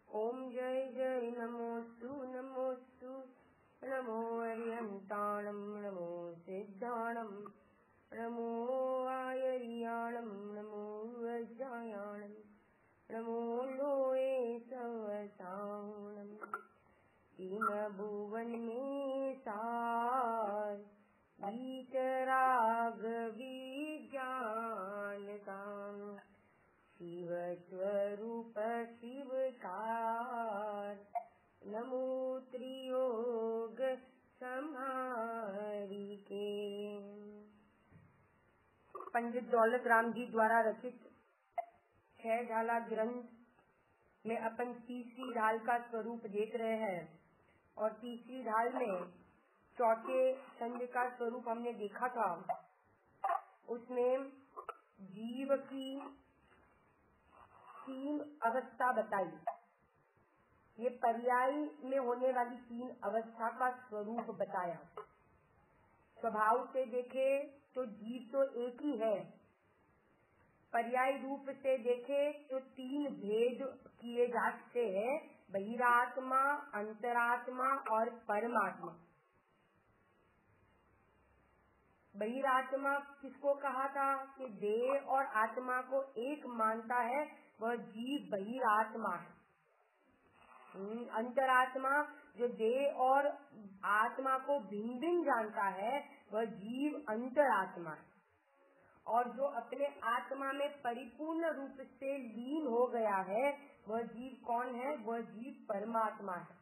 ओम जय जय नमोस्तु नमोस्तु नमो अरिहंताणं नमो सिद्धाणं नमो आयर्याणं नमो वज्रायाणं नमो लोये सवसाणं तीन भुवन में सार वीतराग विज्ञान काम शिव स्वरूप शिवकार नमो त्रियोग समारी के। पंडित दौलत राम जी द्वारा रचित 6 ढाला ग्रंथ में अपन तीसरी ढाल का स्वरूप देख रहे हैं और तीसरी ढाल में चौथे संघ का स्वरूप हमने देखा था। उसमें जीव की 3 अवस्था बताई। ये पर्याय में होने वाली 3 अवस्था का स्वरूप बताया। स्वभाव से देखे तो जीव तो एक ही है, पर्याय रूप से देखे तो 3 भेद किए जाते हैं, बहिरात्मा, अंतरात्मा और परमात्मा। बहिरात्मा किसको कहा था कि देह और आत्मा को एक मानता है, वह जीव बहिरात्मा है। अंतरात्मा जो देह और आत्मा को भिन्न भिन्न जानता है, वह जीव अंतरात्मा है। और जो अपने आत्मा में परिपूर्ण रूप से लीन हो गया है, वह जीव कौन है? वह जीव परमात्मा है।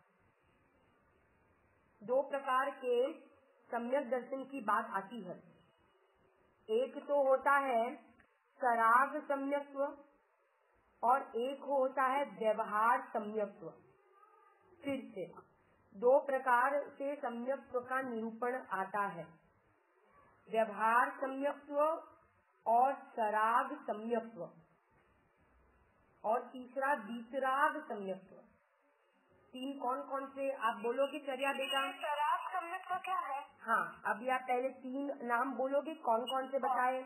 2 प्रकार के सम्यक दर्शन की बात आती है। एक तो होता है सराग सम्यक्त्व और एक होता है व्यवहार सम्यक्त्व। फिर से 2 प्रकार से सम्यक्त्व का निरूपण आता है, व्यवहार सम्यक्त्व और सराग सम्यक्त्व, और तीसरा वीतराग सम्यक्त्व। 3 कौन कौन से आप बोलोगे चर्या बेटा? सराग सम्यक्त्व क्या है? हाँ, अभी आप पहले 3 नाम बोलोगे, कौन कौन से बताए?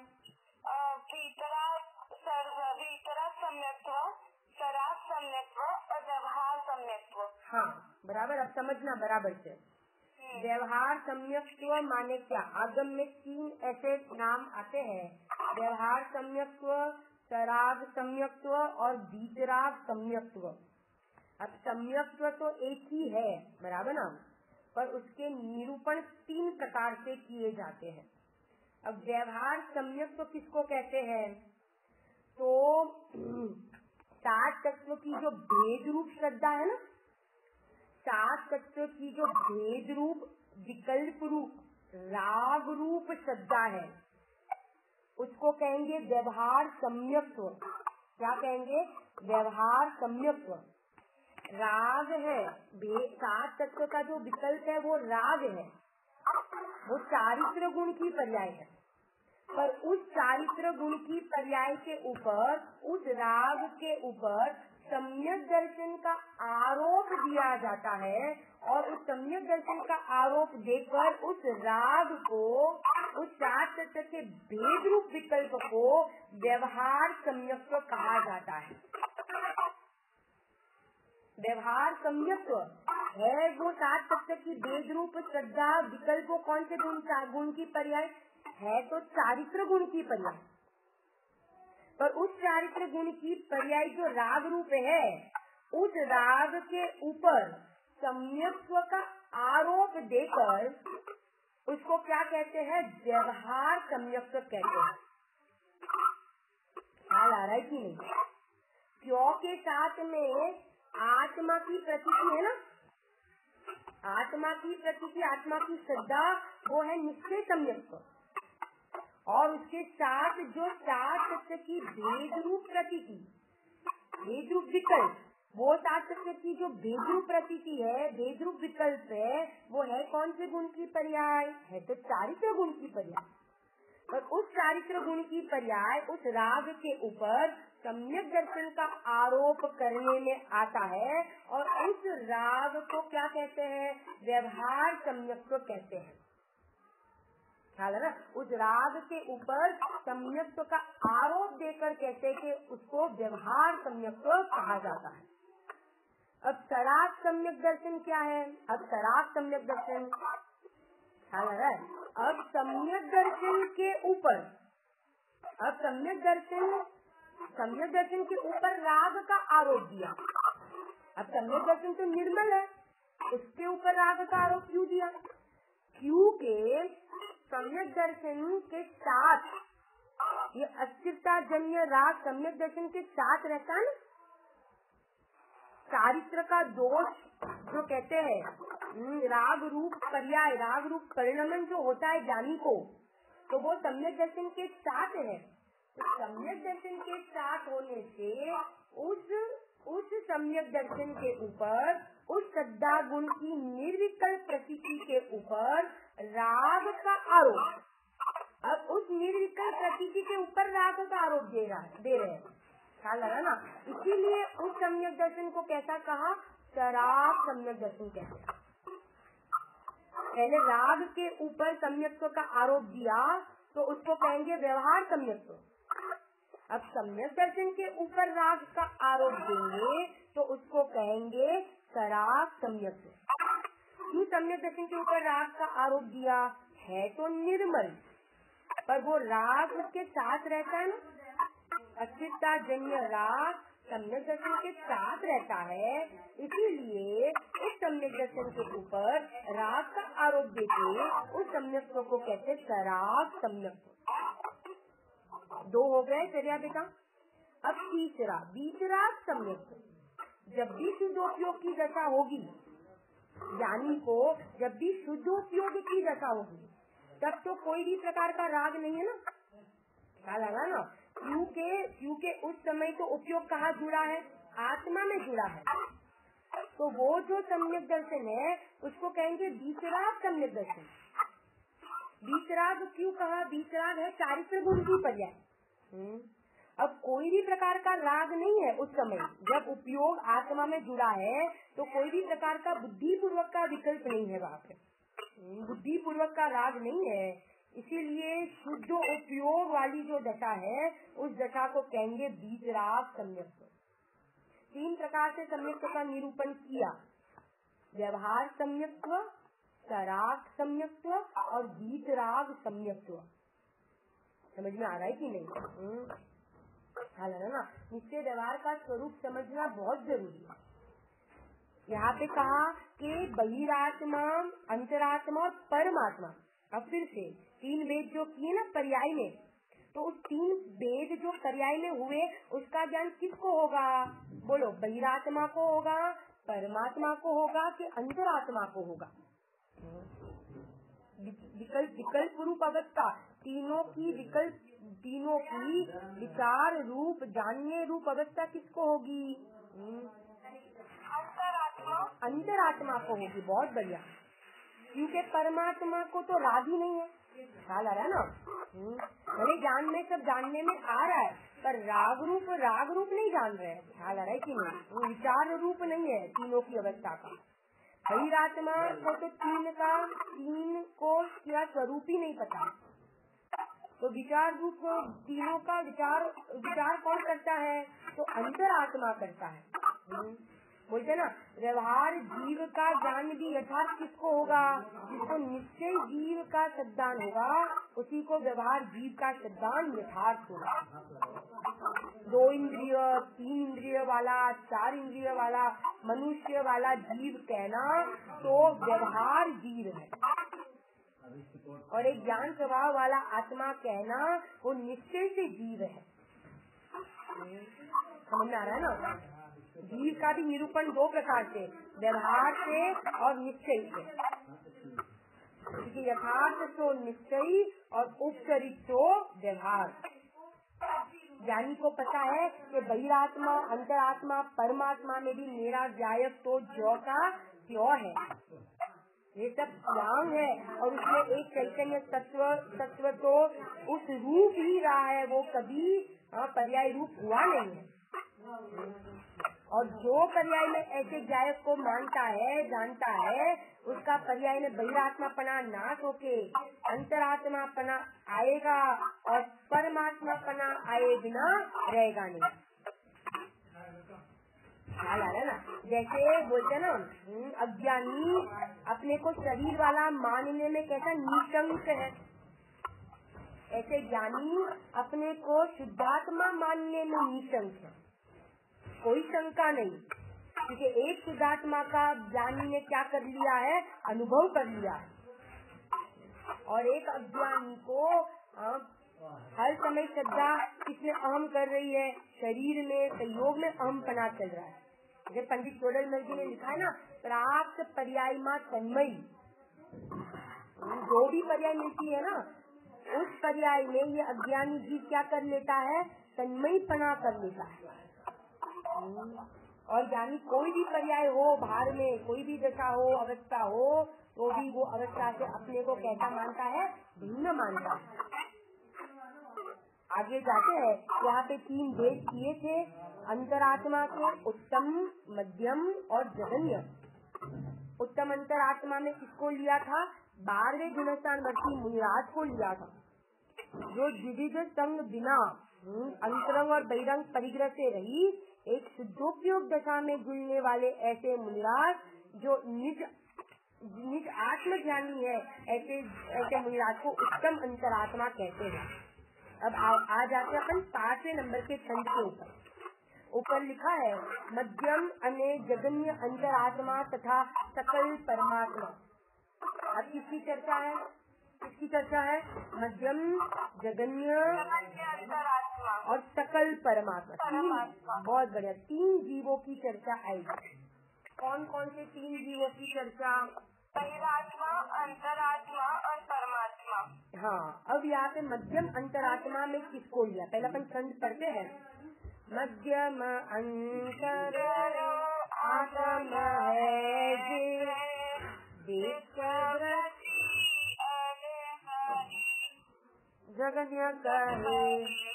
वीतराग सम्यक्त्व, सराग सम्यक्त्व और व्यवहार सम्यक्त्व। हाँ बराबर, अब समझना बराबर से। व्यवहार सम्यक्त्व माने क्या? आगम में 3 ऐसे नाम आते हैं, व्यवहार सम्यक्त्व, सराग सम्यक्त्व और वीतराग सम्यक्त्व। अब सम्यक्त्व तो एक ही है, बराबर ना, पर उसके निरूपण 3 प्रकार से किए जाते हैं। अब व्यवहार सम्यक्त्व किसको कहते हैं? तो 7 तत्व की जो भेद रूप श्रद्धा है ना, 7 तत्व की जो भेद रूप, विकल्प रूप, राग रूप श्रद्धा है, उसको कहेंगे व्यवहार सम्यक्त्व। क्या कहेंगे? व्यवहार सम्यक्त्व। राग है, 7 तत्व का जो विकल्प है वो राग है, वो चारित्र गुण की पर्याय है। पर उस चारित्र गुण की पर्याय के ऊपर, उस राग के ऊपर सम्यक दर्शन का आरोप दिया जाता है, और उस सम्यक दर्शन का आरोप देकर उस राग को, उस 7 तत्व के भेद रूप विकल्प को व्यवहार सम्यक्त्व कहा जाता है। व्यवहार सम्यक्त्व है वो 7 तत्व की भेद रूप श्रद्धा विकल्प कौन से गुण की पर्याय है? तो चारित्र गुण की पर्याय। पर उस चारित्र गुण की पर्याय जो राग रूप है, उस राग के ऊपर सम्यक्त्व का आरोप देकर उसको क्या कहते हैं? व्यवहार सम्यक्त्व कहते हैं। ख्याल आ रहा है कि नहीं? क्यों के साथ में आत्मा की प्रतीति है ना, आत्मा की प्रतीति, आत्मा की श्रद्धा, वो है निश्चय सम्यक्त्व। और उसके साथ जो 7 तत्व की भेद रूप प्रतीति, भेद रूप विकल्प, वो 7 तत्व की जो भेद रूप प्रतीति है, भेद रूप विकल्प है, वो है कौन से गुण की पर्याय? है तो चारित्र गुण की पर्याय। और उस चारित्र गुण की पर्याय उस राग के ऊपर सम्यक दर्शन का आरोप करने में आता है, और उस राग को क्या कहते हैं? व्यवहार सम्यक्त्व कहते हैं। ख्याल है ना? उस राग के ऊपर सम्यक्त्व का आरोप देकर कहते कि उसको व्यवहार सम्यक्त्व कहा जाता है। अब सराग सम्यक दर्शन क्या है? अब सराग सम्यक दर्शन ख्याल आ रहा है? अब सम्यक दर्शन के ऊपर, अब सम्यक दर्शन के ऊपर राग का आरोप दिया। अब सम्यक दर्शन तो निर्मल है, उसके ऊपर राग का आरोप क्यों दिया? क्योंकि सम्यक दर्शन के साथ ये अस्थिरता जन्य राग सम्यक दर्शन के साथ रहता है ना। चारित्र का दोष जो कहते हैं, राग रूप पर्याय, राग रूप परिणमन जो होता है ज्ञानी को, तो वो सम्यक दर्शन के साथ है। तो सम्यक दर्शन के साथ होने से उस सम्यक दर्शन के ऊपर, उस श्रद्धा गुण की निर्विकल्प प्रतीति के ऊपर राग का आरोप, अब उस निर्विकल्प प्रतीति के ऊपर राग का आरोप दे रहे हैं। ख्याल लगा ना? इसीलिए उस सम्यक दर्शन को कैसा कहा? सराग सम्यक दर्शन कहते हैं। पहले राग के ऊपर सम्यक्त्व का आरोप दिया तो उसको कहेंगे व्यवहार सम्यक्त्व। अब सम्यक दर्शन के ऊपर राग का आरोप देंगे तो उसको कहेंगे सराग सम्यक्त्व। क्यों सम्यक दर्शन के ऊपर राग का आरोप दिया? है तो निर्मल, पर वो राग उसके साथ रहता है ना। अस्थिरता जन्य राग सम्यक दर्शन के साथ रहता है, इसीलिए उस सम्यक दर्शन के ऊपर राग का आरोप देके उस सम्यक्त्व को कहते सराग सम्यक्त्व। दो हो गए चर्या बेटा। अब तीसरा बीतराग सम्यक्त्व। जब भी शुद्धोपयोग की दशा होगी, ज्ञानी को जब भी शुद्धोपयोग की दशा होगी, तब तो कोई भी प्रकार का राग नहीं है ना। क्या लगा ना? क्योंकि उस समय तो उपयोग कहाँ जुड़ा है? आत्मा में जुड़ा है। तो वो जो सम्यक दर्शन है उसको कहेंगे बीतराग सम्यक दर्शन। बीतराग क्यों कहा? बीतराग है चारित्र गुण की पर्याय। अब कोई भी प्रकार का राग नहीं है उस समय, जब उपयोग आत्मा में जुड़ा है तो कोई भी प्रकार का बुद्धि पूर्वक का विकल्प नहीं है वहाँ पे, बुद्धि पूर्वक का राग नहीं है। इसीलिए शुद्ध उपयोग वाली जो दशा है उस दशा को कहेंगे बीतराग सम्यक्त्व। तीन प्रकार से सम्यक्त्व का निरूपण किया: व्यवहार सम्यक्त्व, सराग सम्यक्त्व और बीतराग सम्यक्त्व। समझ में आ रहा है कि नहीं? ख्याल है ना? निश्चय व्यवहार का स्वरूप समझना बहुत जरूरी है। यहाँ पे कहा कि बहिरात्मा, अंतरात्मा और परमात्मा। अब फिर से तीन वेद जो किए ना पर्याय में, तो उस तीन वेद जो पर्याय में हुए उसका ज्ञान किसको होगा? बोलो, बहिरात्मा को होगा, परमात्मा को होगा कि अंतरात्मा को होगा? विकल्प रूप अवस्था, तीनों की विचार रूप जानने रूप अवस्था किसको होगी? अंतरात्मा को होगी। बहुत बढ़िया। क्योंकि परमात्मा को तो राग ही नहीं है। ख्याल आ रहा है ना? मेरे ज्ञान में सब जानने में आ रहा है, पर राग रूप नहीं जान रहे हैं। ख्याल आ रहा है कि नहीं? विचार रूप नहीं है तीनों की अवस्था का। बहिरात्मा को तो तीन को क्या स्वरूप ही नहीं पता, तो विचार रूप तीनों का विचार कौन करता है? तो अंतरात्मा करता है। बोलते ना, व्यवहार जीव का ज्ञान भी यथार्थ किसको होगा? जिसको निश्चय जीव का सिद्धांत होगा उसी को व्यवहार जीव का सिद्धांत यथार्थ होगा। 2 इंद्रिय, 3 इंद्रिय वाला, 4 इंद्रिय वाला मनुष्य वाला जीव कहना तो व्यवहार जीव है, और एक ज्ञान स्वभाव वाला आत्मा कहना वो निश्चय से जीव है। समझ में आ रहा है ना? जीव का भी निरूपण 2 प्रकार से, व्यवहार से और निश्चय से। क्योंकि यथार्थ तो निश्चय और उपचरित तो व्यवहार। ज्ञानी को पता है कि बहिरात्मा, अंतरात्मा, परमात्मा में भी मेरा जायक तो ज्यों का त्यों है। ये सब स्वांग है और उसमें एक चैतन्य तत्व तो उस रूप ही रहा है, वो कभी पर्याय रूप हुआ नहीं है। और जो पर्याय में ऐसे जायक को मानता है, जानता है, उसका पर्याय में बहिरात्मा पना नाश होके अंतरात्मा पना आएगा और परमात्मा पना आए बिना रहेगा नहीं। ख्याल आ रहा है ना? जैसे बोलते ना अज्ञानी अपने को शरीर वाला मानने में कैसा निशंक है, ऐसे ज्ञानी अपने को शुद्धात्मा मानने में निशंक है, कोई शंका नहीं। क्योंकि एक शुद्धात्मा का ज्ञानी ने क्या कर लिया है, अनुभव कर लिया है, और एक अज्ञानी को हर समय श्रद्धा किसमें अहम कर रही है, शरीर में संयोग में अहम पना चल रहा है। जैसे पंडित चोडलमल जी ने लिखा है ना, प्राप्त पर्याय मां तन्मयी, जो भी पर्याय मिलती है ना उस पर्याय में ये अज्ञानी जीव क्या कर लेता है, तन्मयी पना कर लेता है। और ज्ञानी कोई भी पर्याय हो, बाहर में कोई भी दशा हो, अवस्था हो, तो भी वो अवस्था से अपने को कैसा मानता है, भिन्न मानता है। आगे जाते हैं, यहाँ पे 3 भेद किए थे अंतरात्मा के, उत्तम, मध्यम और जघन्य। उत्तम अंतरात्मा में किसको लिया था, 12वें गुणस्थान वर्ती मुनिराज को लिया था, जो द्विविध संग बिना अंतरंग और बहिरंग परिग्रह से रही एक शुद्धोपयोग दशा में जुड़ने वाले ऐसे मुनिराज जो निज आत्मज्ञानी है, ऐसे मुनिराज को उत्तम अंतरात्मा कहते हैं। अब आ जाते अपन 5वें नंबर के छंद के ऊपर लिखा है मध्यम अने जगन्य अंतरात्मा तथा सकल परमात्मा। अब किसकी चर्चा है, किसकी चर्चा है, मध्यम, जगन्य और सकल परमात्मा। 3, बहुत बढ़िया, 3 जीवों की चर्चा आएगी। कौन कौन से 3 जीवों की चर्चा, बहिरात्मा, अंतरात्मा और परमात्मा। हाँ, अब यहाँ पे मध्यम अंतरात्मा में किसको लिया, पहले अपन छंद पढ़ते हैं। मध्यम अंतर आत्मा है जगन्य कहे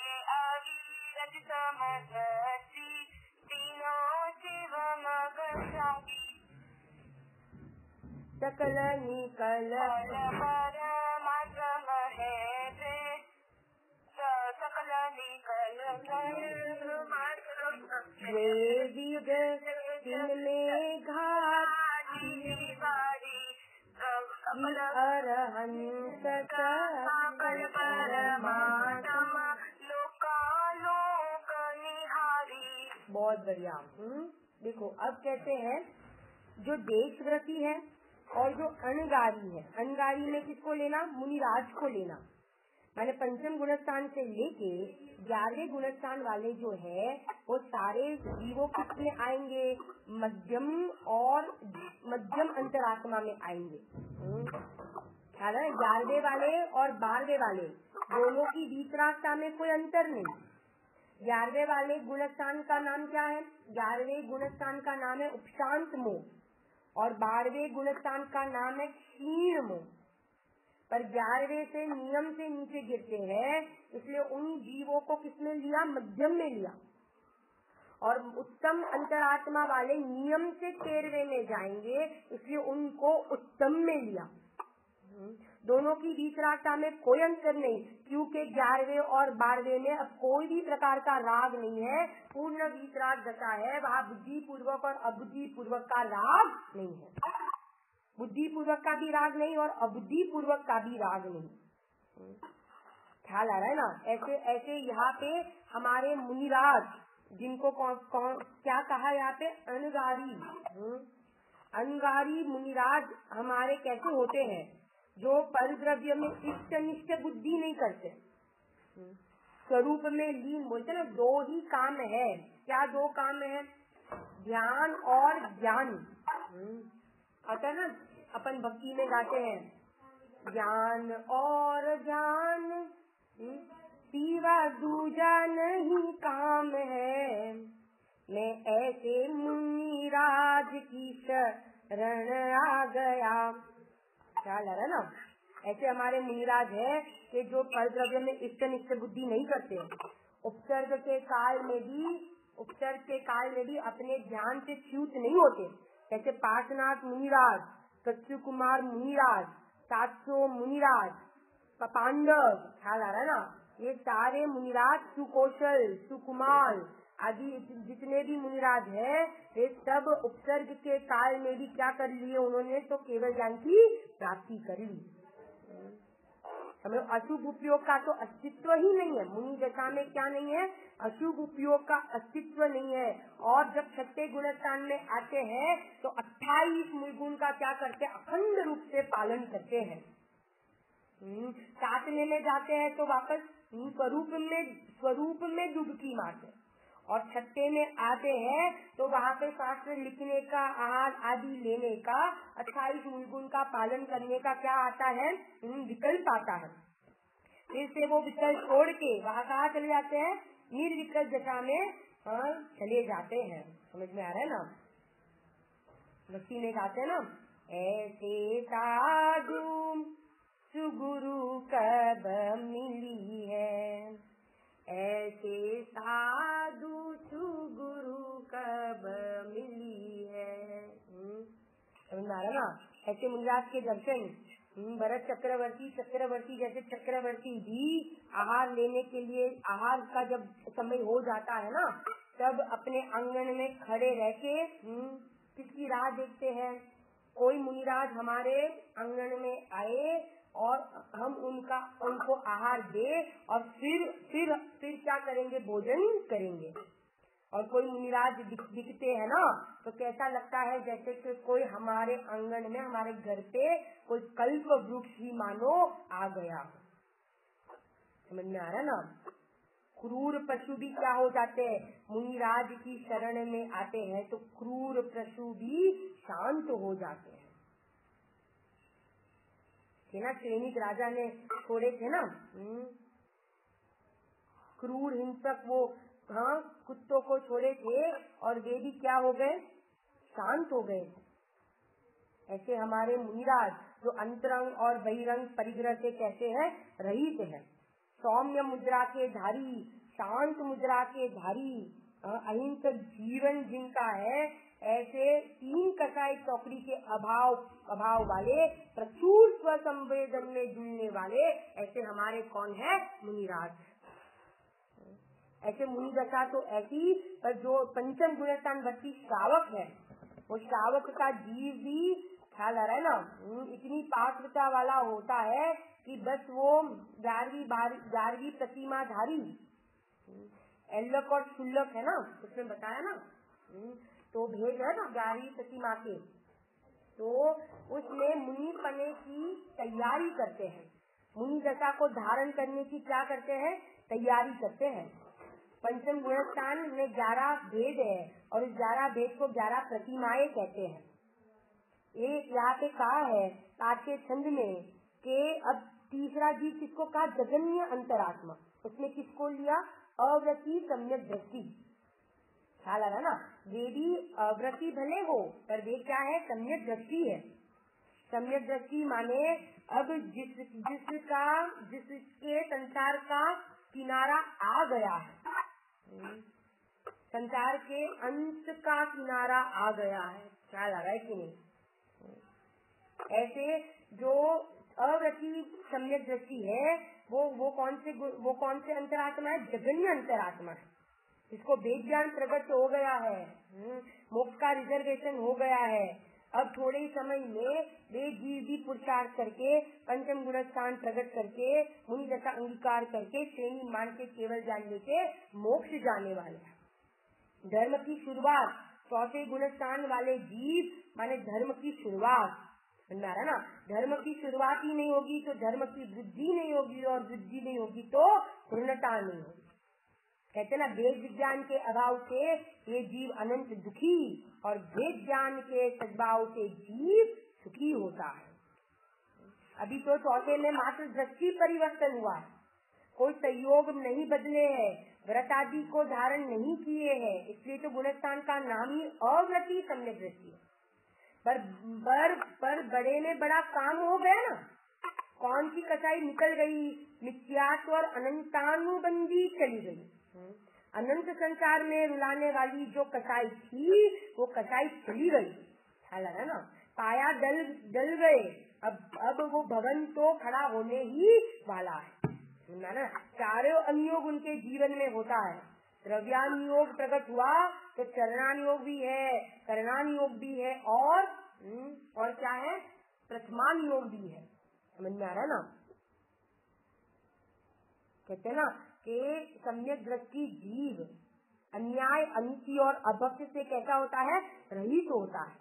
सकल निकल वेद में घाट अरहंत सकल परमात्मा लोकालोक निहारी। बहुत बढ़िया। देखो अब कहते हैं जो देशव्रती है और जो अनगारी है, अनगारी में किसको लेना, मुनिराज को लेना। मैंने पंचम गुणस्थान से लेके 11वें गुणस्थान वाले जो है वो सारे जीवों किसमें आएंगे, मध्यम और मध्यम अंतरात्मा में आएंगे। ख्याल है, 11वें वाले और 12वें वाले दोनों की वितरागता में कोई अंतर नहीं। 11वें वाले गुणस्थान का नाम क्या है, 11वें गुणस्थान का नाम है उपशांत मोह और 12वें गुणस्थान का नाम है क्षीण मोह। पर 11वें से नियम से नीचे गिरते हैं, इसलिए उन जीवों को किसने लिया, मध्यम में लिया। और उत्तम अंतरात्मा वाले नियम से 13वें में जाएंगे, इसलिए उनको उत्तम में लिया। दोनों की वितरागता में कोई अंतर नहीं, क्योंकि 11वें और 12वें में अब कोई भी प्रकार का राग नहीं है, पूर्ण वितराग दशा है। वहाँ बुद्धि पूर्वक और अबुद्धि पूर्वक का राग नहीं है, बुद्धि पूर्वक का भी राग नहीं और अबुद्धि पूर्वक का भी राग नहीं। ख्याल आ रहा है ना। ऐसे ऐसे यहाँ पे हमारे मुनिराज, जिनको क्या कहा यहाँ पे, अनगारी। अनगारी मुनिराज हमारे कैसे होते हैं, जो परद्रव्य में इष्टनिष्ठ बुद्धि नहीं करते, स्वरूप में लीन। बोलते ना 2 ही काम है। क्या 2 काम है, ध्यान और ज्ञान। आता ना, अपन भक्ति में गाते हैं ज्ञान और ज्ञान सिवा दूजा नहीं काम है, मैं ऐसे मुनिराज की शरण आ गया। क्या लगा ना, ऐसे हमारे मुनिराज है कि जो परद्रव्य में इष्टनिष्ठ बुद्धि नहीं करते, उपसर्ग के काल में भी अपने ज्ञान से च्युत नहीं होते। जैसे पार्श्वनाथ मुनिराज, कच्चू कुमार मुनिराज, 700 मुनिराज, पांडव। ख्याल आ रहा है ना, ये सारे मुनिराज सुकौशल, सुकुमार, आदि जितने भी मुनिराज है वे सब उपसर्ग के काल में भी क्या कर लिए उन्होंने, तो केवल ज्ञान की प्राप्ति कर ली। हमें अशुभ उपयोग का तो अस्तित्व ही नहीं है। मुनि दशा में क्या नहीं है, अशुभ उपयोग का अस्तित्व नहीं है। और जब छठे गुणस्थान में आते हैं तो 28 मूल गुण का क्या करते हैं, अखंड रूप से पालन करते हैं। सातवें में जाते हैं तो वापस स्वरूप में डुबकी मारते, और छठे में आते हैं तो वहाँ पे शास्त्र लिखने का, आहार आदि लेने का, 28 मूल गुण का पालन करने का क्या आता है, विकल्प आता है। फिर से वो विकल्प छोड़ के वहाँ कहाँ चले जाते हैं, निर्विकल्प दशा में चले जाते हैं। समझ में आ रहा है ना? भक्ति में गाते हैं ना, ऐसे साधु सुगुरु कब मिली है, ऐसे साधु सुगुरु कब मिली है। समझ में आ रहा ना? ऐसे मुनिराज के दर्शन, भरत चक्रवर्ती जैसे चक्रवर्ती भी आहार लेने के लिए, आहार का जब समय हो जाता है ना, तब अपने आंगन में खड़े रह के किसकी राह देखते हैं। कोई मुनिराज हमारे आंगन में आए और हम उनको आहार दे और फिर क्या करेंगे, भोजन करेंगे। और कोई मुनिराज दिखते हैं ना तो कैसा लगता है, जैसे कि कोई हमारे आंगन में, हमारे घर पे कोई कल्प वृक्ष ही मानो आ गया। समझ में आ रहा ना? क्रूर पशु भी क्या हो जाते हैं, मुनिराज की शरण में आते हैं तो क्रूर पशु भी शांत हो जाते हैं। ना सैनिक राजा ने छोड़े थे ना, क्रूर हिंसक वो कुत्तों को छोड़े थे और वे भी क्या हो गए, शांत हो गए। ऐसे हमारे मुनिराज जो अंतरंग और बहिरंग परिग्रह से कैसे हैं, रहित है। सौम्य मुद्रा के धारी, शांत मुद्रा के धारी, अहिंसक जीवन जिनका है, ऐसे 3 कसाई चौकड़ी के अभाव वाले, प्रचुर स्वसंवेदन में जुड़ने वाले, ऐसे हमारे कौन है, मुनिराज। ऐसे मुनि दशा तो ऐसी, पर जो पंचम गुणस्थान भक्ति श्रावक है, वो श्रावक का जीव भी ख्याल आ रहा है ना, इतनी पात्रता वाला होता है कि बस वो 11वीं प्रतिमाधारी, एल्लक और शुल्लक है ना, उसमें बताया ना, तो भेद है ना 11वीं प्रतिमा के, तो उसमें मुनि पने की तैयारी करते हैं। मुनि दशा को धारण करने की क्या करते हैं, तैयारी करते हैं। पंचम गुणस्थान में 11 भेद है और इस 11 भेद को 11 प्रतिमाएं कहते हैं। एक यहाँ पे कहा है पाठ्य छंद में कि अब तीसरा जीव किसको कहा, जगन्य अंतरात्मा। उसमें किसको लिया, अव्रति सम्यक दृष्टि। ख्याल आ रहा ना, वे भी अव्रति भले हो पर वे क्या है, सम्यक दृष्टि है। सम्यक दृष्टि माने अब जिसके संसार का किनारा आ गया है, संसार के अंत का किनारा आ गया है। ख्याल आ रहा है कि नहीं? ऐसे जो अव्रति सम्यक दृष्टि है वो कौन से अंतरात्मा है, जगन्य अंतरात्मा है। इसको वेद ज्ञान प्रकट हो गया है, मोक्ष का रिजर्वेशन हो गया है। अब थोड़े ही समय में वे जीव भी पुरुषार्थ करके, पंचम गुणस्थान प्रकट करके, मुनि दशा अंगीकार करके, श्रेणी मान के केवल जान लेके मोक्ष जाने वाले हैं। धर्म की शुरुआत, चौथे गुणस्थान वाले जीव माने धर्म की शुरुआत, समझ रहा ना। धर्म की शुरुआत ही नहीं होगी तो धर्म की वृद्धि नहीं होगी, और वृद्धि नहीं होगी तो पूर्णता नहीं होगी। कहते ना, वेद विज्ञान के अभाव से ये जीव अनंत दुखी, और वेद ज्ञान के सद्भाव से जीव सुखी होता है। अभी तो चौथे में मात्र दृष्टि परिवर्तन हुआ, कोई संयोग नहीं बदले हैं, व्रत आदि को धारण नहीं किए हैं, इसलिए तो गुणस्थान का नाम ही अव्रति सम्यक दृष्टि। पर बड़े में बड़ा काम हो गया ना। कौन सी कसाई निकल गई, मिथ्यात्व और अनंतानुबंधी चली गई। अनंत संसार में रुलाने वाली जो कसाई थी वो कसाई चली गई। ख्याल है ना, पाया डल गए। अब वो भवन तो खड़ा होने ही वाला है ना। चारों अनुयोग उनके जीवन में होता है, द्रव्यानुयोग प्रकट हुआ तो चरणानुयोग भी है, करणानुयोग भी है और क्या है, प्रथमानुयोग भी है। समझ में आ रहा है ना? कहते हैं ना कि सम्यक दृष्टि जीव अन्याय, अनिति और अभक्ष्य से कैसा होता है, रहित होता है।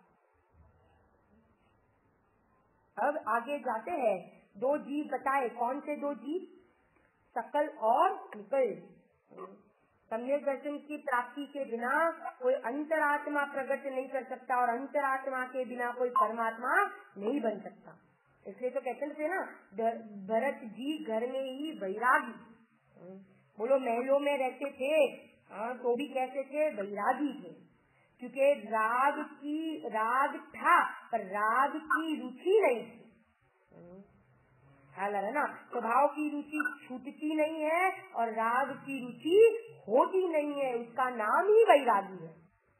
अब आगे जाते हैं, दो जीव बताए, कौन से दो जीव, सकल और निकल। सम्यक दर्शन की प्राप्ति के बिना कोई अंतरात्मा प्रकट नहीं कर सकता और अंतरात्मा के बिना कोई परमात्मा नहीं बन सकता। इसलिए तो कहते थे ना, भरत जी घर में ही वैरागी, बोलो महलों में रहते थे तो भी कैसे थे, वैरागी थे, क्योंकि राग था पर राग की रुचि नहीं थी। ख्याल आ रहा है ना? स्वभाव की रुचि छूटती नहीं है और राग की रुचि होती नहीं है, उसका नाम ही वैरागी है।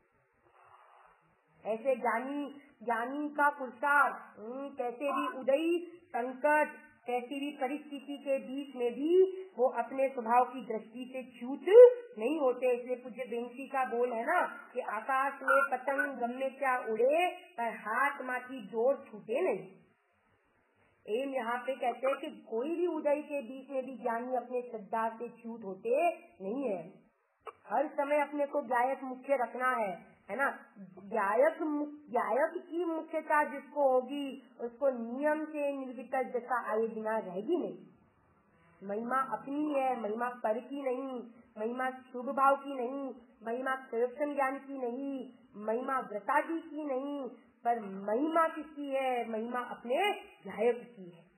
ऐसे ज्ञानी का पुरुषार्थ कैसे भी उदयी संकट, कैसी भी परिस्थिति के बीच में भी वो अपने स्वभाव की दृष्टि से छूट नहीं होते। इसलिए पूज्य बेंसी का बोल है ना कि आकाश में पतंग गम्मे क्या उड़े पर हाथ माथी जोर छूटे नहीं। एम यहाँ पे कहते हैं कि कोई भी उदय के बीच में भी ज्ञानी अपने श्रद्धा से छूट होते नहीं है। हर समय अपने को गायक मुख्य रखना है ना? गायक की मुख्यता जिसको होगी उसको नियम से निर्विकल्प दशा आए बिना रहेगी नहीं। महिमा अपनी है, महिमा पर की नहीं, महिमा शुभ भाव की नहीं, महिमा संरक्षण ज्ञान की नहीं, महिमा व्रतादि की नहीं, पर महिमा किसकी है, महिमा अपने गायक की है।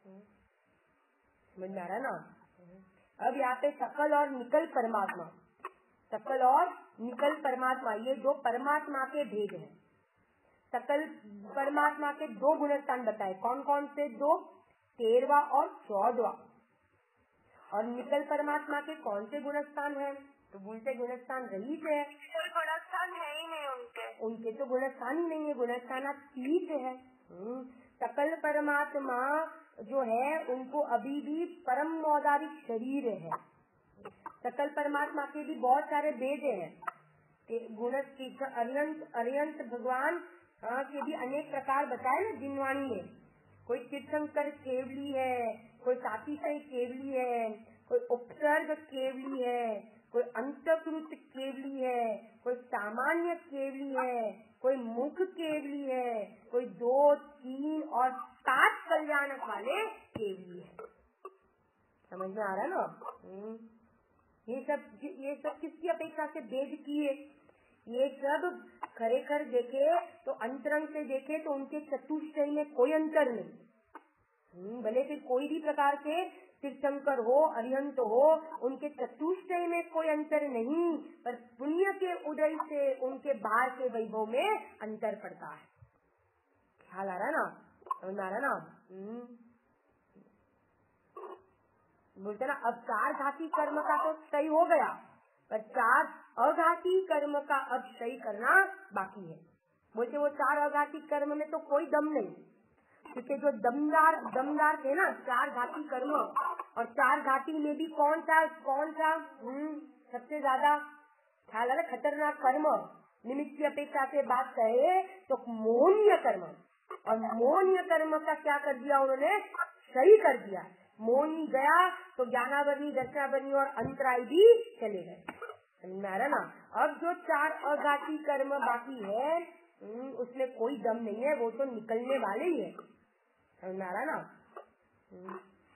समझ में आ रहा ना? अब यहाँ पे सकल और निकल परमात्मा, सकल और निकल परमात्मा, ये दो परमात्मा के भेद हैं। सकल परमात्मा के दो गुणस्थान बताए, कौन कौन से दो, 13वां और 14वां। और निकल परमात्मा के कौन से गुणस्थान है, तो बोलते गुणस्थान रहित है, गुणस्थान है ही नहीं उनके तो गुणस्थान ही नहीं है, गुणस्थान अतीत है। सकल परमात्मा जो है उनको अभी भी परम औदारिक शरीर है। सकल परमात्मा के भी बहुत सारे भेद हैं। गुण अरियंत भगवान के भी अनेक प्रकार बताए ना जिनवाणी में। कोई तीर्थंकर केवली है, कोई सातिशय केवली है, कोई उपसर्ग केवली है, कोई अंतकृत केवली है, कोई सामान्य केवली है, कोई मुख केवली है, कोई 2, 3 और 7 कल्याणक वाले केवली है। समझ में आ रहा है ना? ये सब किसकी अपेक्षा से भेद किए? ये सब खरेखर देखे तो अंतरंग से देखे तो उनके चतुष्टय में कोई अंतर नहीं। भले फिर कोई भी प्रकार के तीर्थंकर हो, अरिहंत हो, उनके चतुष्टय में कोई अंतर नहीं, पर पुण्य के उदय से उनके बाहर के वैभव में अंतर पड़ता है। ख्याल आ रहा ना? समझ आ रहा ना? बोलते ना, अब 4 घाती कर्म का तो सही हो गया, पर 4 अघाती कर्म का अब सही करना बाकी है। बोलते वो 4 अघाती कर्म में तो कोई दम नहीं, क्योंकि जो दमदार थे ना 4 घाती कर्म, और 4 घाटी में भी कौन सा सबसे ज्यादा ख्याल है खतरनाक कर्म, निमित्त की अपेक्षा से बात कहे तो मोहनीय कर्म। और मोहनीय कर्म का क्या कर दिया उन्होंने, सही कर दिया। मोहनी गया तो ज्ञानावरणी, दर्शनावरणी और अंतराय भी चले गए। समझ में आ रहा ना? अब जो 4 अघाती कर्म बाकी है उसमें कोई दम नहीं है, वो तो निकलने वाले ही है। समझ में आ रहा ना?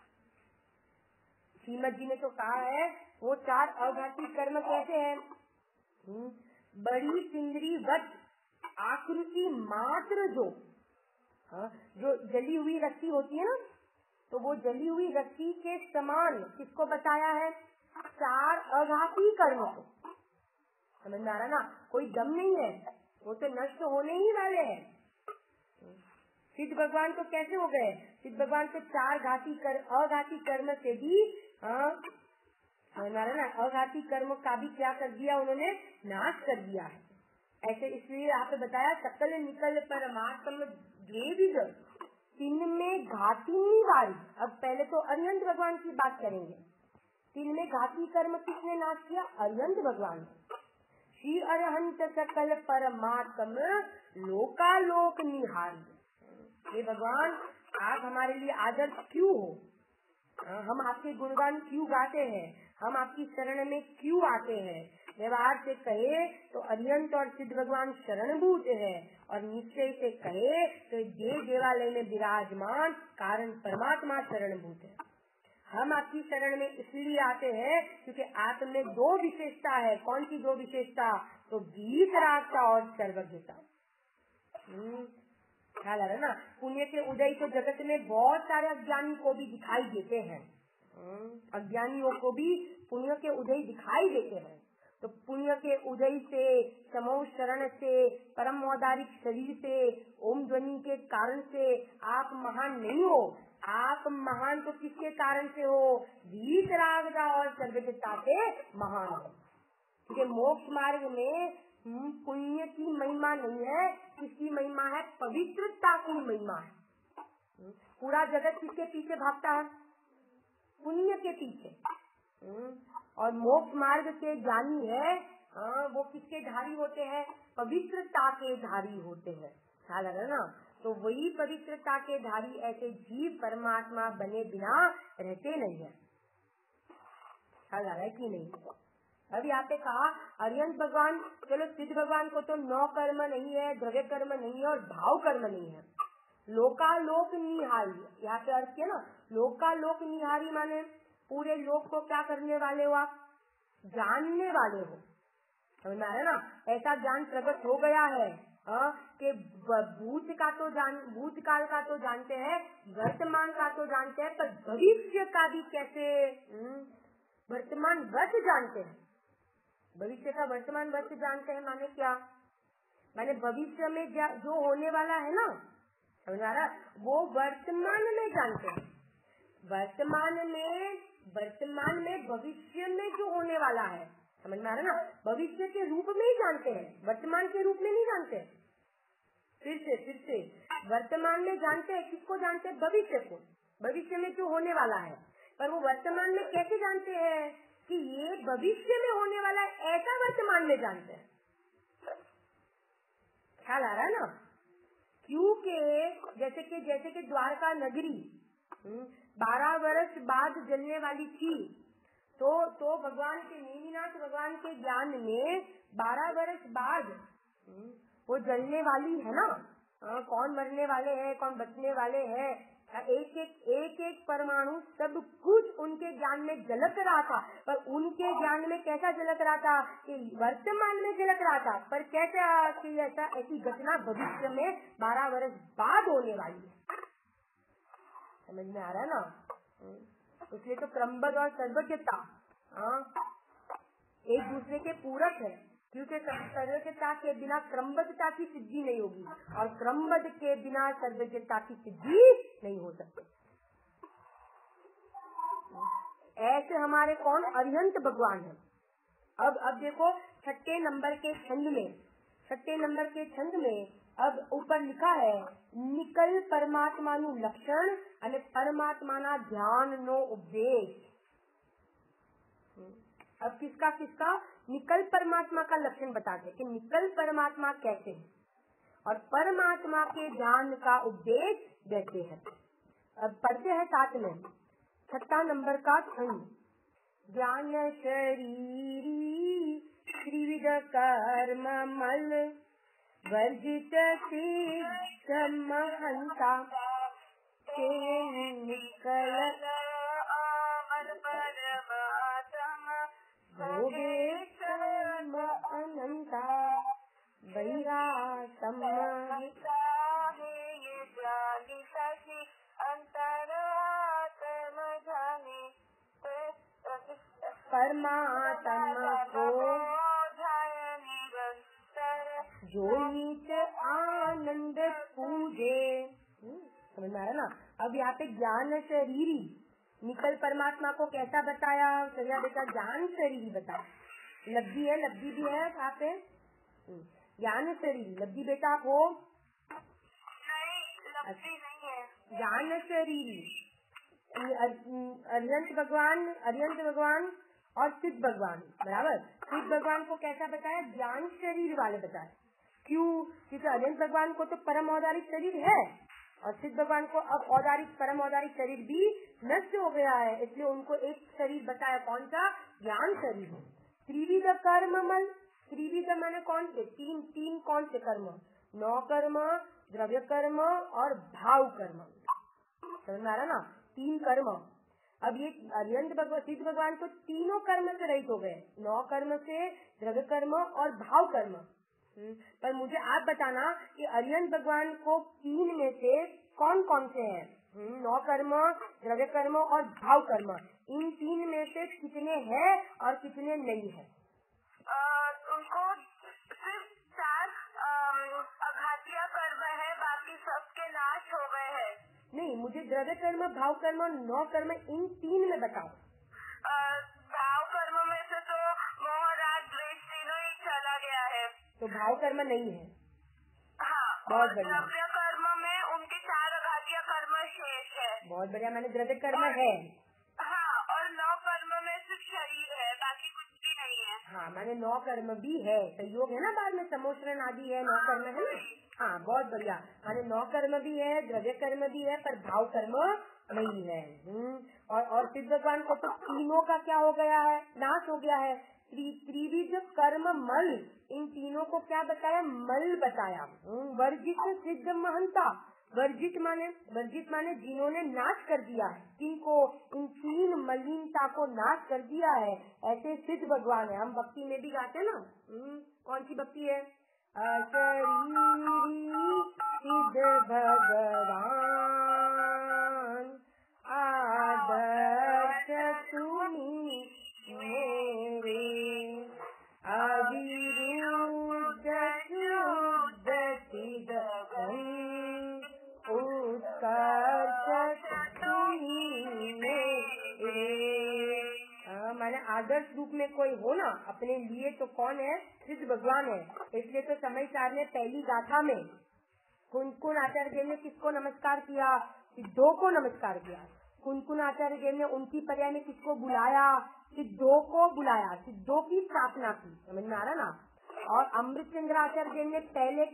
श्रीमद जी ने तो कहा है वो 4 अघाती कर्म कैसे है, बड़ी सिंदरी वत आकृति मात्र जो जली हुई रस्सी होती है ना, तो वो जली हुई रस्सी के समान किसको बताया है, 4 अघाती कर्म को। समझ में आ रहा ना? कोई दम नहीं है, वो तो नष्ट होने ही वाले हैं। सिद्ध भगवान तो कैसे हो गए, सिद्ध भगवान तो 4 अघाती कर्म से भी ना अघाती कर्म का भी क्या कर दिया उन्होंने, नाश कर दिया है। ऐसे इसलिए आपने बताया सकल निकल परमात्मा द्वेविध, इनमें घाटी नहीं वाली। अब पहले तो अरिहंत भगवान की बात करेंगे, इनमें घाती कर्म किसने नाश किया? अरिहंत भगवान। श्री अरहंत सकल परमात्म लोकालोक निहारी। ये भगवान आप हमारे लिए आदर्श क्यों हो? हम आपके गुणगान क्यों गाते हैं? हम आपकी शरण में क्यों आते हैं? व्यवहार से कहे तो अरिहंत और सिद्ध भगवान शरणभूत है, और निश्चय से कहे तो देव देवालय में विराजमान कारण परमात्मा शरणभूत है। हम आपकी शरण में इसलिए आते हैं क्योंकि आप में दो विशेषता है। कौन सी दो विशेषता? तो गीत रागता और सर्वज्ञता। ख्याल आ रहा है ना? पुण्य के उदय से जगत में बहुत सारे अज्ञानी को भी दिखाई देते हैं। अज्ञानियों को भी पुण्य के उदय दिखाई देते हैं। तो पुण्य के उदय से, समूह शरण से, परम औदारिक शरीर से, ओम ध्वनि के कारण से आप महान नहीं हो। आप महान तो किसके कारण से हो? गीत रागता और सर्वज्ञता से महान हो। क्योंकि मोक्ष मार्ग में पुण्य की महिमा नहीं है, किसकी महिमा है? पवित्रता की महिमा है। पूरा जगत किसके पीछे भागता है? पुण्य के पीछे। और मोक्ष मार्ग के ज्ञानी है, वो किसके धारी होते हैं? पवित्रता के धारी होते हैं। ख्याल है ना? तो वही पवित्रता के धारी ऐसे जीव परमात्मा बने बिना रहते नहीं है। ख्याल आ रहा है कि नहीं? अब यहाँ पे कहा अरिहंत भगवान, चलो सिद्ध भगवान को तो नौ कर्म नहीं है, द्रव्य कर्म नहीं है और भाव कर्म नहीं है। लोकालोक निहारी, यहाँ पे अर्थ किया ना, लोकालोक निहारी माने पूरे लोक को क्या करने वाले हो आप? जानने वाले हो। समझ में आ रहा है ना? ऐसा ज्ञान प्रकट हो गया है कि भूतकाल का तो जानते हैं, वर्तमान का तो जानते हैं, पर भविष्य का भी कैसे? वर्तमान वर्ष जानते हैं। भविष्य का वर्तमान वर्ष जानते हैं माने क्या? माने भविष्य में जो होने वाला है ना, समझ आ रहा? वो वर्तमान में जानते हैं। वर्तमान में भविष्य में जो होने वाला है, समझ में आ रहा ना? भविष्य के रूप में ही जानते हैं, वर्तमान के रूप में नहीं जानते। फिर से वर्तमान में जानते हैं। किसको जानते हैं? भविष्य को। भविष्य में जो होने वाला है, पर वो वर्तमान में कैसे जानते हैं कि ये भविष्य में होने वाला है, ऐसा वर्तमान में जानते हैं। ख्याल आ रहा है ना? क्योंकि जैसे कि द्वारका नगरी 12 वर्ष बाद जलने वाली थी, तो भगवान के नेमिनाथ भगवान के ज्ञान में 12 वर्ष बाद वो जलने वाली है ना। कौन मरने वाले हैं, कौन बचने वाले हैं, एक परमाणु सब कुछ उनके ज्ञान में झलक रहा था। पर उनके ज्ञान में कैसा झलक रहा था? कि वर्तमान में झलक रहा था, पर कैसा कि ऐसी घटना भविष्य में 12 वर्ष बाद होने वाली है। समझ में आ रहा है ना? इसलिए तो क्रमबद्ध और सर्वज्ञता एक दूसरे के पूरक है। क्योंकि सर्वज्ञता के बिना क्रमबद्धता की सिद्धि नहीं होगी, और क्रमबद्ध के बिना सर्वज्ञता की सिद्धि नहीं हो सकती। ऐसे हमारे कौन? अरिहंत भगवान है। अब देखो छठे नंबर के छंद में अब ऊपर लिखा है निकल परमात्मा नु लक्षण અને परमात्मा ना ध्यान नो उपदेश। अब किसका निकल परमात्मा का लक्षण बताते हैं कि निकल परमात्मा कैसे है, और परमात्मा के ध्यान का उपदेश देते हैं। अब पढ़ते हैं साथ में 6 नंबर का छंद। ज्ञान शरीरी त्रिविध कर्म मल वर्जित महंता के निकल अनंता वैरासम परमात्मा को जो नीच आनंद पूजे। समझ में आ रहा ना? अब यहाँ पे ज्ञान शरीरी निकल परमात्मा को कैसा बताया? सजा बेटा ज्ञान शरीरी बताया। लब्धि है, लब्धि भी है यहाँ पे। ज्ञान शरीरी लब्धि बेटा आप हो? नहीं, लब्धि नहीं है। ज्ञान शरीरी अरिहंत भगवान और सिद्ध भगवान, बराबर। सिद्ध भगवान को कैसा बताया? ज्ञान शरीर वाले बताया। क्यों? क्योंकि अरिहंत भगवान को तो परम औदारिक शरीर है और सिद्ध भगवान को अब परम औदारिक शरीर भी नष्ट हो गया है, इसलिए उनको एक शरीर बताया। कौन सा? ज्ञान शरीर। त्रिविध कर्म मल, त्रिविध माने कौन से? तीन कौन से कर्म? 9 कर्म, द्रव्य कर्म और भाव कर्म। समझ में आ रहा ना? 3 कर्म। अब ये अरिहंत भगवान, सिद्ध भगवान तो तीनों कर्म से रहित हो गए, 9 कर्म से, द्रव्य कर्म और भाव कर्म। पर मुझे आप बताना कि अरिहंत भगवान को 3 में से कौन कौन से हैं? 9 कर्म, द्रव्य कर्म और भाव कर्म, इन 3 में से कितने हैं और कितने नहीं है? उनको सिर्फ 4 अघातिया कर्म है, बाकी सबके नाश हो गए हैं। नहीं, मुझे द्रव्य कर्म, भाव कर्म और 9 कर्म, इन 3 में बताओ। भाव कर्म में से तो मोह, राग, द्वेष तीनों ही चला गया है, तो भाव कर्म नहीं है। हाँ, बहुत और बढ़िया। द्रव्य कर्म में उनके 4 अघातिया कर्म शेष है। बहुत बढ़िया, मैंने द्रव्य कर्म है। हाँ, और 9 कर्म में सिर्फ शरीर है, बाकी कुछ भी नहीं है। हाँ, मैंने 9 कर्म भी है, संयोग है ना, बाद में समोषण आदि है, 9 कर्म है ना। हाँ, बहुत बढ़िया, मैंने 9 कर्म भी है, द्रव्य कर्म भी है, पर भाव कर्म नहीं है। और सिद्ध भगवान को तो तीनों का क्या हो गया है? नाश हो गया है। त्रिविध कर्म मल, इन तीनों को क्या बताया? मल बताया। वर्जित सिद्ध महंता, वर्जित माने जिन्होंने नाश कर दिया है, किनको? इन 3 मलिनता को नाश कर दिया है, ऐसे सिद्ध भगवान है। हम भक्ति में भी गाते हैं ना, कौन सी भक्ति है? अशरीरी सिद्ध भगवान आदर्श सुनी मेरे, अविरुद्ध शुद्ध सिद्ध उत्कर्ष सुनी मेरे। माने आदर्श रूप में कोई हो ना अपने लिए, तो कौन है? सिद्ध भगवान है। इसलिए तो समय सार ने पहली गाथा में कुन आचार्य देव ने किसको नमस्कार किया? सिद्धों को नमस्कार किया। कुन आचार्य देव ने उनकी पर्याय में किसको बुलाया? सिद्धों को बुलाया, सिद्धों की स्थापना की। समझ में आ रहा ना? और अमृतचंद्र आचार्य देव ने पहले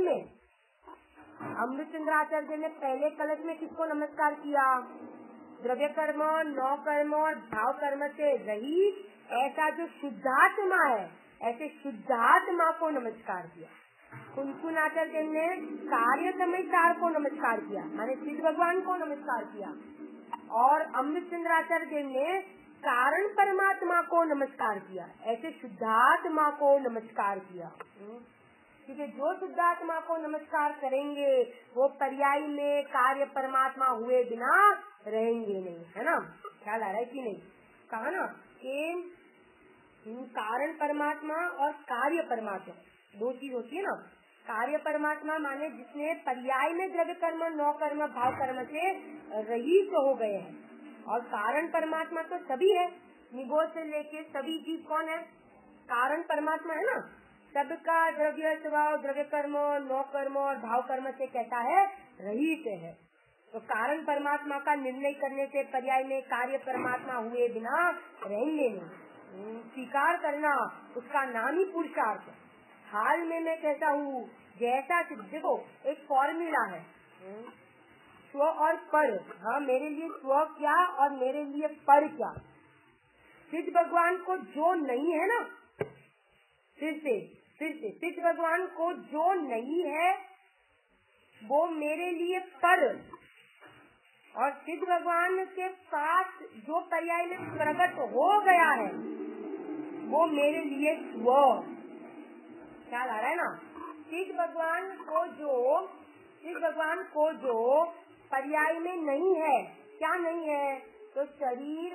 कलश में किसको नमस्कार किया? द्रव्य कर्म, 9 कर्म और भाव कर्म से रहित ऐसा जो शुद्धात्मा है, ऐसे शुद्धात्मा को नमस्कार किया। कुन आचार्य ने कार्य समयसार को नमस्कार किया, माने सिद्ध भगवान को नमस्कार किया। और अमृतचंद्र आचार्य ने कारण परमात्मा को नमस्कार किया, ऐसे शुद्धात्मा को नमस्कार किया। क्योंकि जो शुद्धात्मा को नमस्कार करेंगे वो पर्याय में कार्य परमात्मा हुए बिना रहेंगे नहीं, है ना? ख्याल आ रहा है कि नहीं? कहा ना कि कारण परमात्मा और कार्य परमात्मा 2 चीज होती है ना। कार्य परमात्मा माने जिसने पर्याय में द्रव्य कर्म, 9 कर्म, भाव कर्म से रहित हो गए हैं, और कारण परमात्मा तो सभी है, निगोद से लेके सभी जीव कौन है? कारण परमात्मा है ना। सबका द्रव्य स्वभाव, द्रव्य कर्म, 9 कर्म और भाव कर्म से कैसा है? रहित है। तो कारण परमात्मा का निर्णय करने से पर्याय में कार्य परमात्मा हुए बिना रहेंगे नहीं। स्वीकार करना उसका नाम ही पुरुषार्थ है। हाल में मैं कैसा हूँ, जैसा देखो एक फॉर्मूला है, स्व और पर। हाँ, मेरे लिए स्व क्या और मेरे लिए पर क्या? सिद्ध भगवान को जो नहीं है ना, फिर से सिद्ध भगवान को जो नहीं है वो मेरे लिए पर, और सिद्ध भगवान के पास जो पर्याय में प्रकट हो गया है वो मेरे लिए स्व। ख्याल आ रहा है ना? सिद्ध भगवान को जो पर्याय में नहीं है, क्या नहीं है? तो शरीर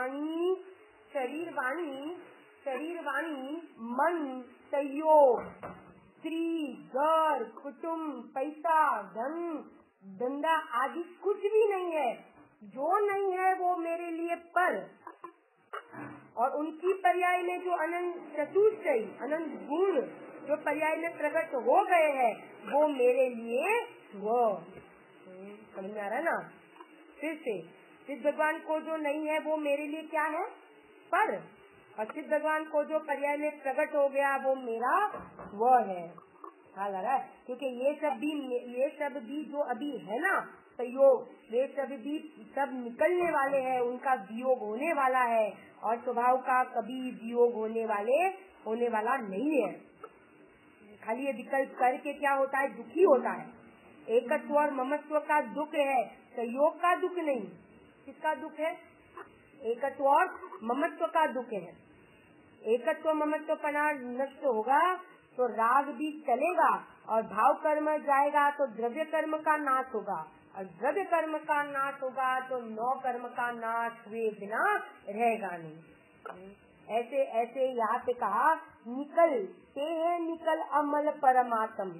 वाणी मन, सहयोग, स्त्री, घर, कुटुंब, पैसा, धन, धंधा आदि कुछ भी नहीं है। जो नहीं है वो मेरे लिए पर, और उनकी पर्याय में जो अनंत चतुष्टय, अनंत गुण जो पर्याय में प्रकट हो गए हैं वो मेरे लिए वो। समझ में आ रहा है ना? फिर से सिद्ध भगवान को जो नहीं है वो मेरे लिए क्या है? पर। और सिद्ध भगवान को जो पर्याय में प्रकट हो गया वो मेरा वह है। हाँ लगा, क्योंकि ये सब भी जो अभी है ना संयोग, वे सब भी सब निकलने वाले हैं, उनका वियोग होने वाला है, और स्वभाव का कभी वियोग होने वाला नहीं है। खाली ये विकल्प करके क्या होता है? दुखी होता है। एकत्व और ममत्व का दुख है, संयोग का दुख नहीं। किसका दुख है? एकत्व और ममत्व का दुख है। एकत्व ममत्व पना नष्ट होगा तो राग भी चलेगा, और भाव कर्म जाएगा तो द्रव्य कर्म का नाश होगा, और द्रव्य कर्म का नाश होगा तो नौ कर्म का नाश हुए बिना रहेगा नहीं। ऐसे ऐसे यहाँ पे कहा निकल अमल परमात्म।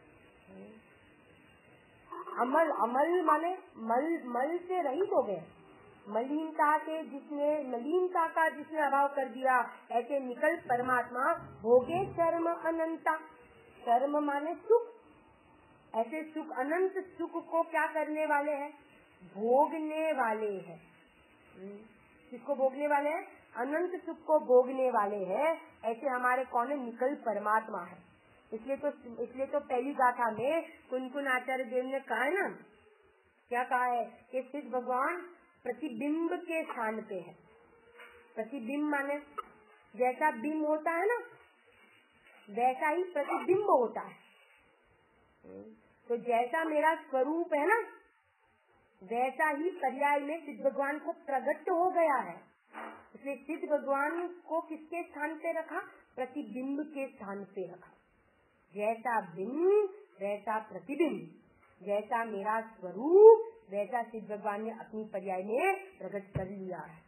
अमल माने मल से रहित हो गए, मलिनता का जिसने अभाव कर दिया, ऐसे निकल परमात्मा भोगे शर्म अनंता। शर्म माने सुख, ऐसे सुख अनंत सुख को क्या करने वाले हैं? भोगने वाले हैं। किसको भोगने वाले हैं? अनंत सुख को भोगने वाले हैं। ऐसे हमारे कौन है? निकल परमात्मा है। इसलिए तो पहली गाथा में कुनकुन आचार्य देव ने कहा है ना, क्या कहा है कि सिद्ध भगवान प्रतिबिंब के स्थान पे है। प्रतिबिंब माने जैसा बिंब होता है ना, वैसा ही प्रतिबिंब होता है। तो जैसा मेरा स्वरूप है ना, वैसा ही पर्याय में सिद्ध भगवान को प्रकट हो गया है। इसलिए सिद्ध भगवान को किसके स्थान पे रखा? प्रतिबिंब के स्थान पे रखा। जैसा बिंब वैसा प्रतिबिंब, जैसा मेरा स्वरूप वैसा सिद्ध भगवान ने अपनी पर्याय में प्रकट कर लिया है।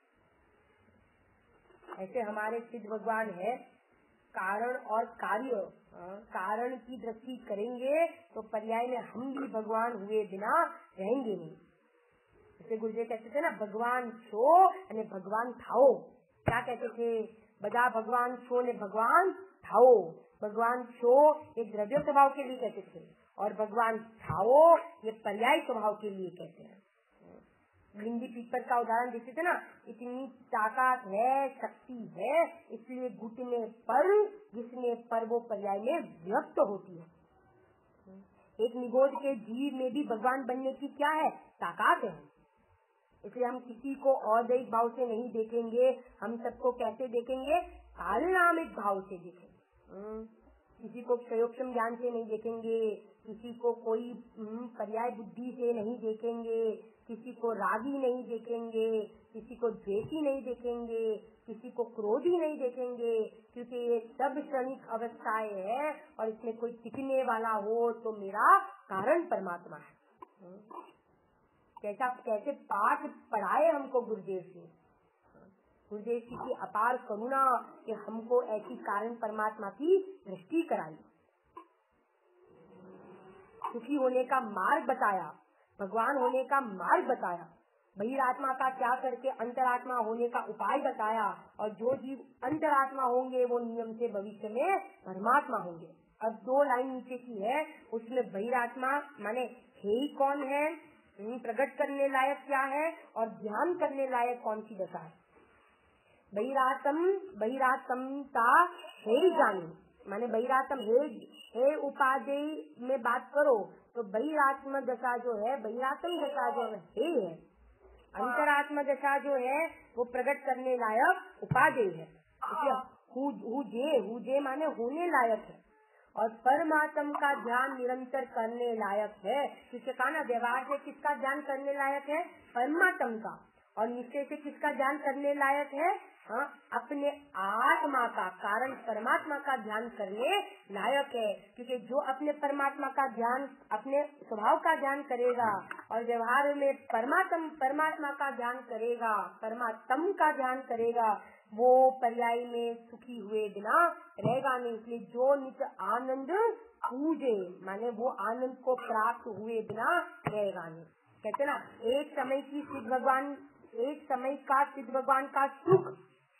ऐसे हमारे सिद्ध भगवान है कारण और कार्य। कारण की दृष्टि करेंगे तो पर्याय में हम भी भगवान हुए बिना रहेंगे नहीं। जैसे गुरुदेव कहते थे ना, भगवान छो અને भगवान थाओ। क्या कहते थे? बदा भगवान छो ने भगवान थाओ। भगवान छो ये द्रव्य स्वभाव के लिए कहते थे, और भगवान थाओ ये पर्याय स्वभाव के लिए कहते हैं। भिंडी पीपर का उदाहरण देते थे ना, इतनी ताकत है, शक्ति है, इसलिए घुटने पर घिसने पर वो पर्याय में व्यक्त होती है। एक निगोज के जीव में भी भगवान बनने की क्या है? ताकत है। इसलिए हम किसी को औदैहिक भाव से नहीं देखेंगे, हम सबको कैसे देखेंगे? कालनामिक भाव से देखेंगे। किसी को क्षयोक्षम ज्ञान से नहीं देखेंगे, किसी को कोई पर्याय बुद्धि से नहीं देखेंगे, किसी को रागी नहीं देखेंगे, किसी को द्वेषी नहीं देखेंगे, किसी को क्रोधी नहीं देखेंगे, क्योंकि ये सब क्षणिक अवस्थाएं है, और इसमें कोई टिकने वाला हो तो मेरा कारण परमात्मा है। कैसे पाठ पढ़ाए हमको गुरुदेव से, गुरुदेव जी की अपार करुणा कि हमको ऐसी कारण परमात्मा की दृष्टि कराई, सुखी होने का मार्ग बताया, भगवान होने का मार्ग बताया, बहिरात्मा का त्याग करके अंतरात्मा होने का उपाय बताया, और जो जीव अंतरात्मा होंगे वो नियम से भविष्य में परमात्मा होंगे। अब 2 लाइन नीचे की है, उसमें बहिरात्मा माने हे ही कौन है, प्रकट करने लायक क्या है, और ध्यान करने लायक कौन सी दशा है। बहिरात्मता हे जानी माने बहिरात्म हे उपादेय में बात करो तो बहिरात्म दशा जो है, बहिरात्म दशा जो है, अंतरात्म दशा जो है वो प्रकट करने लायक उपादेय है। हुजे माने होने लायक है, और परमात्म का ध्यान निरंतर करने लायक है। जिससे कहा ना, व्यवहार से किसका ध्यान करने लायक है? परमात्म का। और निश्चय से किसका ध्यान करने लायक है? अपने आत्मा का, कारण परमात्मा का ध्यान करने लायक है। क्योंकि जो अपने परमात्मा का ध्यान, अपने स्वभाव का ध्यान करेगा और व्यवहार में परमात्मा का ध्यान करेगा, परमात्म का ध्यान करेगा, वो पर्याय में सुखी हुए बिना रहेगा नहीं। इसलिए जो नित्य आनंद पूजे माने वो आनंद को प्राप्त हुए बिना रहेगा नहीं। कहते ना, एक समय का सिद्ध भगवान का सुख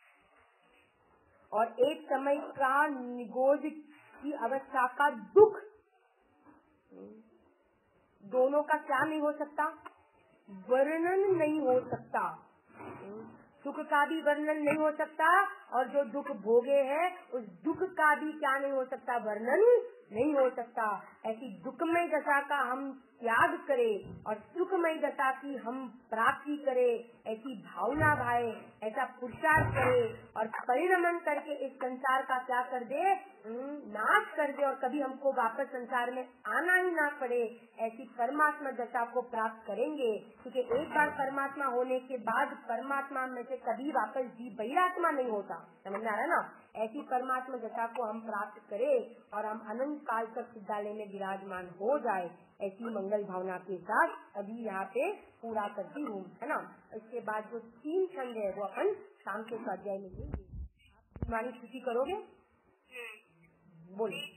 और एक समय का निगोज की अवस्था का दुख, दोनों का क्या नहीं हो सकता? वर्णन नहीं हो सकता, सुख का भी वर्णन नहीं हो सकता, और जो दुख भोगे है उस दुख का भी क्या नहीं हो सकता, वर्णन नहीं हो सकता। ऐसी दुखमय दशा का हम त्याग करें और सुखमय दशा की हम प्राप्ति करें, ऐसी भावना भाए, ऐसा पुरुषार्थ करे और परिणमन करके इस संसार का क्या कर दे, नाश कर दे, और कभी हमको वापस संसार में आना ही ना पड़े, ऐसी परमात्मा दशा को प्राप्त करेंगे। क्योंकि एक बार परमात्मा होने के बाद परमात्मा में से कभी वापस जीव बहिरात्मा नहीं होता, समझ में आ रहा है ना। ऐसी परमात्मा दशा को हम प्राप्त करें और हम अनंत काल तक विद्यालय में विराजमान हो जाए, ऐसी मंगल भावना के साथ अभी यहाँ पे पूरा करती हूँ, है ना। इसके बाद जो 3 छंद है वो अपन शाम के स्वाध्याय में लेंगे। आप छुट्टी करोगे? बोलो।